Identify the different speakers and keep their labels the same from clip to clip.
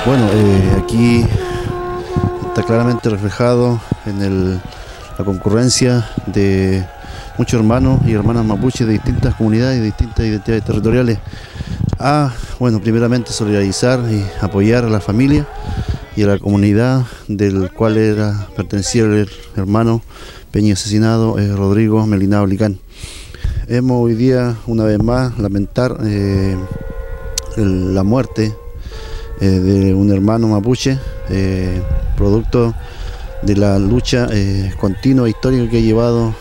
Speaker 1: Bueno, aquí está claramente reflejado en la concurrencia de muchos hermanos y hermanas mapuches de distintas comunidades y de distintas identidades territoriales bueno, primeramente solidarizar y apoyar a la familia y a la comunidad del cual pertenecía el hermano Peña asesinado, Rodrigo Melinao Licán. Hemos hoy día, una vez más, lamentar la muerte de un hermano mapuche, producto de la lucha continua e histórica que ha llevado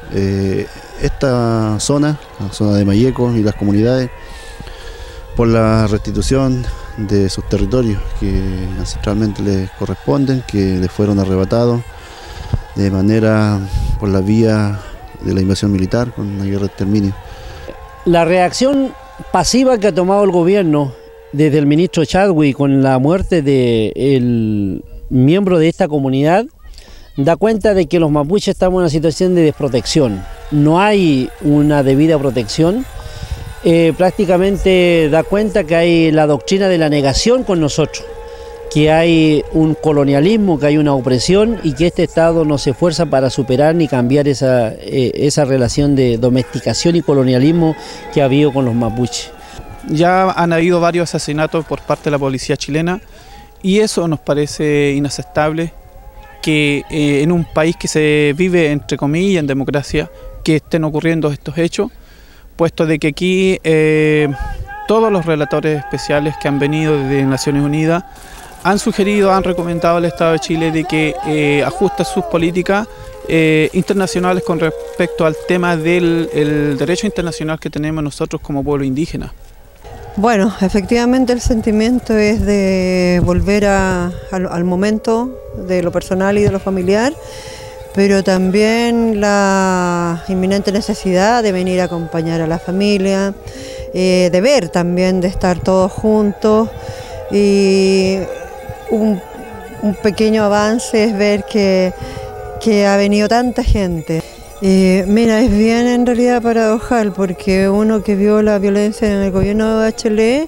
Speaker 1: esta zona, la zona de Mayeco y las comunidades, por la restitución de sus territorios que ancestralmente les corresponden, que les fueron arrebatados de manera por la vía de la invasión militar con una guerra de exterminio.
Speaker 2: La reacción pasiva que ha tomado el gobierno desde el ministro Chadwick con la muerte del miembro de esta comunidad da cuenta de que los mapuches estamos en una situación de desprotección. No hay una debida protección. Prácticamente da cuenta que hay la doctrina de la negación con nosotros, que hay un colonialismo, que hay una opresión y que este Estado no se esfuerza para superar ni cambiar esa relación de domesticación y colonialismo que ha habido con los mapuches.
Speaker 3: Ya han habido varios asesinatos por parte de la policía chilena y eso nos parece inaceptable, que en un país que se vive entre comillas en democracia que estén ocurriendo estos hechos, puesto de que aquí todos los relatores especiales que han venido desde Naciones Unidas han sugerido, han recomendado al Estado de Chile de que ajuste sus políticas internacionales con respecto al tema del derecho internacional que tenemos nosotros como pueblo indígena.
Speaker 4: Bueno, efectivamente el sentimiento es de volver al momento de lo personal y de lo familiar, pero también la inminente necesidad de venir a acompañar a la familia, de ver también, de estar todos juntos, y un pequeño avance es ver que ha venido tanta gente. Mira, es bien en realidad paradojal, porque uno que vio la violencia en el gobierno de Bachelet,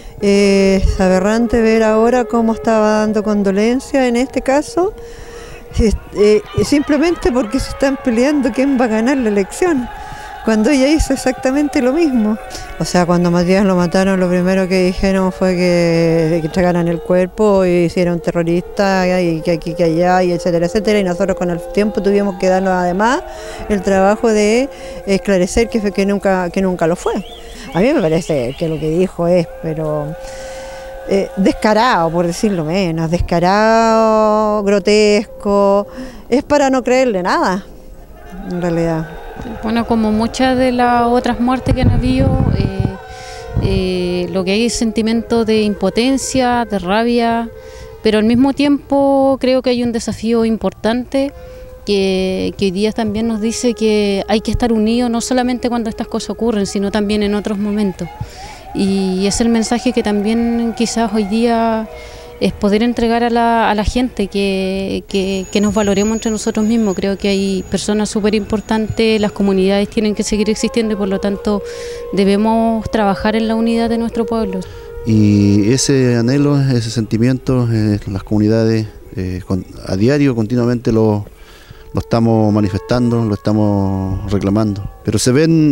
Speaker 4: es aberrante ver ahora cómo estaba dando condolencia en este caso, simplemente porque se están peleando quién va a ganar la elección, cuando ella hizo exactamente lo mismo. O sea, cuando Matías lo mataron, lo primero que dijeron fue que entregaran el cuerpo y hicieron terrorista y que aquí, que allá, y etcétera, etcétera, y nosotros con el tiempo tuvimos que darnos además el trabajo de esclarecer que nunca lo fue. A mí me parece que lo que dijo es, pero descarado, por decirlo menos, descarado, grotesco, es para no creerle nada, en realidad.
Speaker 5: Bueno, como muchas de las otras muertes que han habido, lo que hay es sentimiento de impotencia, de rabia, pero al mismo tiempo creo que hay un desafío importante que hoy día también nos dice que hay que estar unidos no solamente cuando estas cosas ocurren, sino también en otros momentos. Y es el mensaje que también quizás hoy día es poder entregar a la gente, que nos valoremos entre nosotros mismos. Creo que hay personas súper importantes, las comunidades tienen que seguir existiendo y por lo tanto debemos trabajar en la unidad de nuestro pueblo.
Speaker 1: Y ese anhelo, ese sentimiento, las comunidades a diario, continuamente lo estamos manifestando, lo estamos reclamando. Pero se ven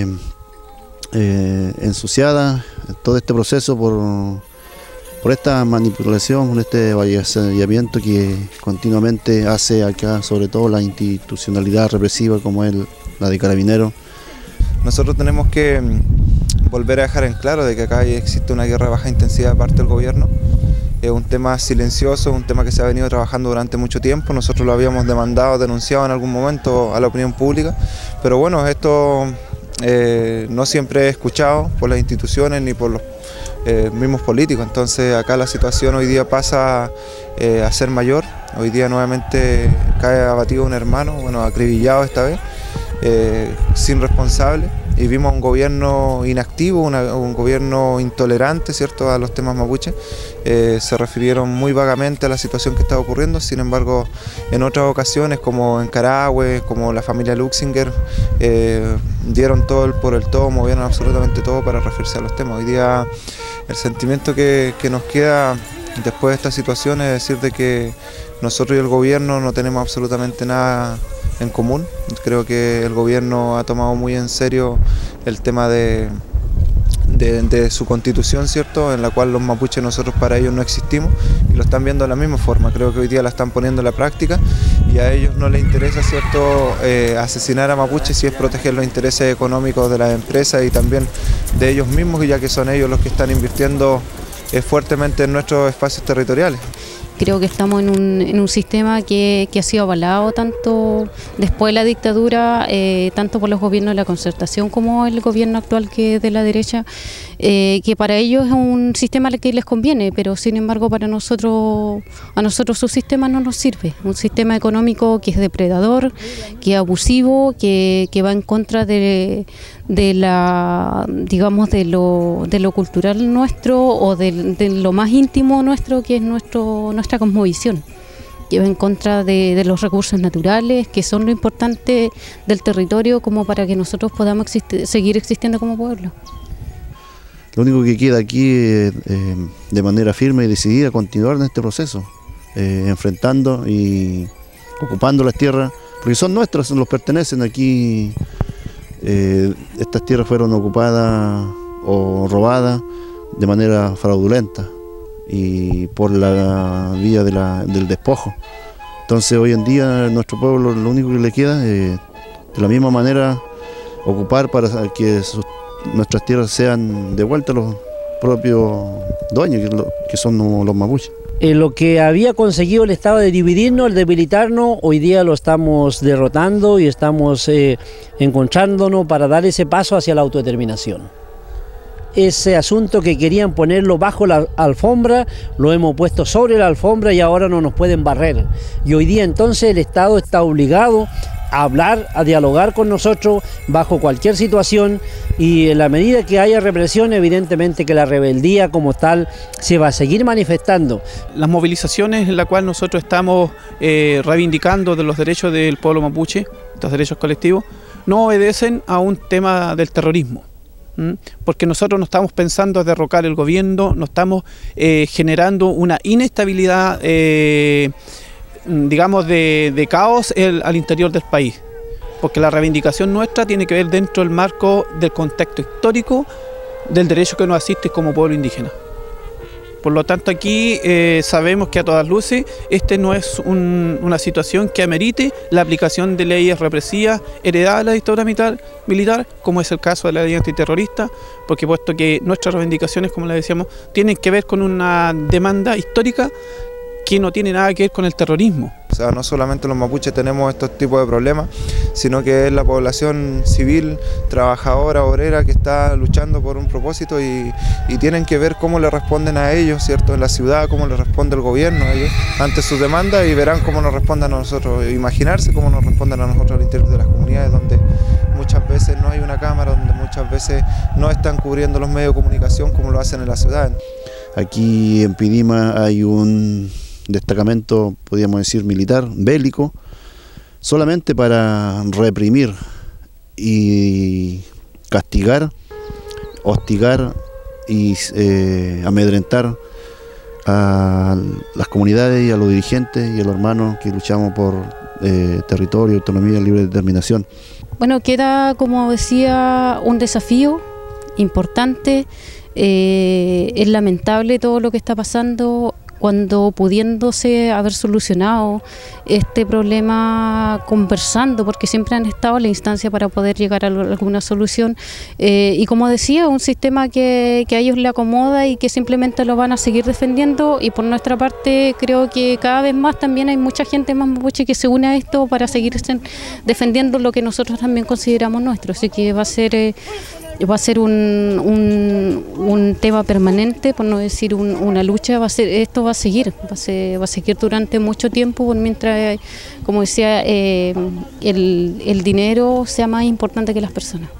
Speaker 1: ensuciadas todo este proceso por esta manipulación, por este avasallamiento que continuamente hace acá, sobre todo la institucionalidad represiva como es la de Carabineros.
Speaker 6: Nosotros tenemos que volver a dejar en claro de que acá existe una guerra de baja intensidad de parte del gobierno. Es un tema silencioso, un tema que se ha venido trabajando durante mucho tiempo. Nosotros lo habíamos demandado, denunciado en algún momento a la opinión pública, pero bueno, esto no siempre es escuchado por las instituciones ni por los mismos políticos. Entonces acá la situación hoy día pasa a ser mayor. Hoy día nuevamente cae abatido un hermano, bueno, acribillado esta vez, sin responsable, y vimos un gobierno inactivo, un gobierno intolerante, ¿cierto?, a los temas mapuches. Se refirieron muy vagamente a la situación que estaba ocurriendo. Sin embargo, en otras ocasiones, como en Carahue, como la familia Luxinger, dieron todo el por el todo, movieron absolutamente todo para referirse a los temas. Hoy día el sentimiento que nos queda después de esta situación es decir de que nosotros y el gobierno no tenemos absolutamente nada en común. Creo que el gobierno ha tomado muy en serio el tema de su constitución, ¿cierto?, en la cual los mapuches nosotros para ellos no existimos, y lo están viendo de la misma forma. Creo que hoy día la están poniendo en la práctica y a ellos no les interesa, ¿cierto?, asesinar a mapuches si es proteger los intereses económicos de las empresas y también de ellos mismos, ya que son ellos los que están invirtiendo fuertemente en nuestros espacios territoriales.
Speaker 5: Creo que estamos en un sistema que ha sido avalado tanto después de la dictadura, tanto por los gobiernos de la Concertación como el gobierno actual, que es de la derecha, que para ellos es un sistema al que les conviene, pero sin embargo a nosotros su sistema no nos sirve. Un sistema económico que es depredador, que es abusivo, que va en contra de lo cultural nuestro o de lo más íntimo nuestro, que es nuestra cosmovisión, que va en contra de los recursos naturales, que son lo importante del territorio como para que nosotros podamos seguir existiendo como pueblo.
Speaker 1: Lo único que queda aquí es de manera firme y decidida continuar en este proceso, enfrentando y ocupando las tierras, porque son nuestras, nos pertenecen aquí. Estas tierras fueron ocupadas o robadas de manera fraudulenta y por la vía del despojo. Entonces hoy en día a nuestro pueblo lo único que le queda es de la misma manera ocupar para que nuestras tierras sean devueltas a los propios dueños, que son los mapuches.
Speaker 2: Lo que había conseguido el Estado de dividirnos, el debilitarnos, hoy día lo estamos derrotando y estamos encontrándonos para dar ese paso hacia la autodeterminación. Ese asunto que querían ponerlo bajo la alfombra, lo hemos puesto sobre la alfombra y ahora no nos pueden barrer. Y hoy día entonces el Estado está obligado a hablar, a dialogar con nosotros bajo cualquier situación, y en la medida que haya represión, evidentemente que la rebeldía como tal se va a seguir manifestando.
Speaker 3: Las movilizaciones en las cuales nosotros estamos reivindicando de los derechos del pueblo mapuche, los derechos colectivos, no obedecen a un tema del terrorismo, porque nosotros no estamos pensando en derrocar el gobierno, no estamos generando una inestabilidad digamos de caos al interior del país, porque la reivindicación nuestra tiene que ver dentro del marco del contexto histórico del derecho que nos asiste como pueblo indígena. Por lo tanto aquí sabemos que a todas luces no es una situación que amerite la aplicación de leyes represivas heredadas de la dictadura militar, como es el caso de la ley antiterrorista, porque puesto que nuestras reivindicaciones, como les decíamos, tienen que ver con una demanda histórica que no tiene nada que ver con el terrorismo.
Speaker 6: O sea, no solamente los mapuches tenemos estos tipos de problemas, sino que es la población civil, trabajadora, obrera, que está luchando por un propósito y tienen que ver cómo le responden a ellos, ¿cierto?, en la ciudad, cómo le responde el gobierno a ellos ante sus demandas, y verán cómo nos responden a nosotros, imaginarse cómo nos responden a nosotros al interior de las comunidades, donde muchas veces no hay una cámara, donde muchas veces no están cubriendo los medios de comunicación como lo hacen en la ciudad.
Speaker 1: Aquí en Pidima hay un destacamento, podríamos decir, militar, bélico, solamente para reprimir y castigar, hostigar y amedrentar a las comunidades y a los dirigentes y a los hermanos que luchamos por territorio, autonomía, libre determinación.
Speaker 5: Bueno, queda, como decía, un desafío importante. Es lamentable todo lo que está pasando, cuando pudiéndose haber solucionado este problema conversando, porque siempre han estado en la instancia para poder llegar a alguna solución, y como decía, un sistema que a ellos le acomoda y que simplemente lo van a seguir defendiendo, y por nuestra parte creo que cada vez más también hay mucha gente más mapuche que se une a esto para seguir defendiendo lo que nosotros también consideramos nuestro, así que va a ser un tema permanente, por no decir una lucha. Esto va a seguir durante mucho tiempo, mientras, como decía, el dinero sea más importante que las personas.